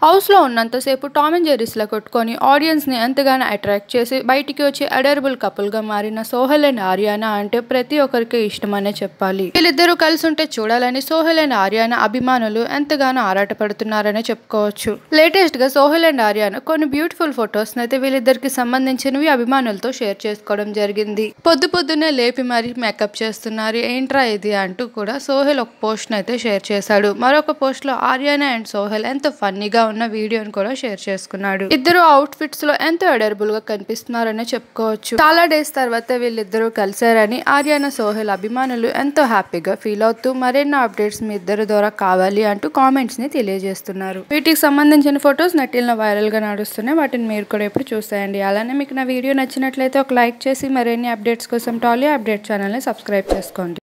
House లో ఉన్నంతసేపు Tom and Jerry's లా కొట్టుకొని ఆడియన్స్ ని ఎంతగానో అట్రాక్ట్ చేసి బయటికి వచ్చి అడరబుల్ కపుల్ గా మారిన సోహెల్ అండ్ ఆర్యానా అంటే ప్రతి ఒక్కరికి ఇష్టమనే చెప్పాలి. వీళ్ళిద్దరూ కలిసి ఉంటే చూడాలని సోహెల్ అండ్ ఆర్యానా అభిమానులు ఎంతగానో ఆరాటపడుతున్నారనే చెప్పుకోవచ్చు. లేటెస్ట్ గా సోహెల్ అండ్ ఆర్యానా కొన్ని బ్యూటిఫుల్ ఫొటోస్ అయితే వీళ్ళిద్దరికి సంబంధించినవి అభిమానులతో షేర్ చేసుకోవడం జరిగింది. పొద్దున్నే లేపి మరి మేకప్ చేస్తున్నారు ఏంట్రా ఇది అంటూ కూడా సోహెల్ ఒక పోస్ట్ అయితే షేర్ చేశాడు. మరొక పోస్ట్ లో ఆర్యానా అండ్ సోహెల్ ఎంతో ఫన్నీగా ఉన్న వీడియోని కూడా షేర్ చేసుకున్నాడు. ఇద్దరు అవుట్ ఫిట్స్ లో ఎంతో అడరబుల్ గా కనిపిస్తున్నారనే చెప్పుకోవచ్చు. చాలా డేస్ తర్వాత వీళ్ళిద్దరూ కలిశారని ఆర్యానా సోహెల్ అభిమానులు ఎంతో హ్యాపీగా ఫీల్ అవుతూ మరెన్నో అప్డేట్స్ మీ ఇద్దరు ద్వారా కావాలి అంటూ కామెంట్స్ ని తెలియజేస్తున్నారు. వీటికి సంబంధించిన ఫొటోస్ నెట్టిల్లో వైరల్ గా నడుస్తున్నాయి. వాటిని మీరు కూడా ఎప్పుడు చూసేయండి. అలానే మీకు నా వీడియో నచ్చినట్లయితే ఒక లైక్ చేసి మరిన్ని అప్డేట్స్ కోసం టాలీ అప్డేట్ ఛానల్ ని సబ్స్క్రైబ్ చేసుకోండి.